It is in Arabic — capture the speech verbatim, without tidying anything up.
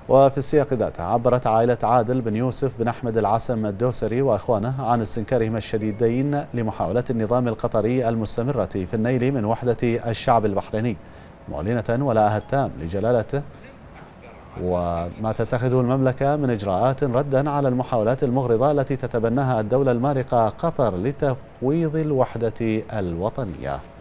وفي السياق ذاته عبرت عائلة عادل بن يوسف بن أحمد العسم الدوسري وأخوانه عن استنكارهم الشديدين لمحاولات النظام القطري المستمرة في النيل من وحدة الشعب البحريني، معلنة ولاءها التام لجلالته وما تتخذه المملكة من إجراءات ردا على المحاولات المغرضة التي تتبناها الدولة المارقة قطر لتفويض الوحدة الوطنية.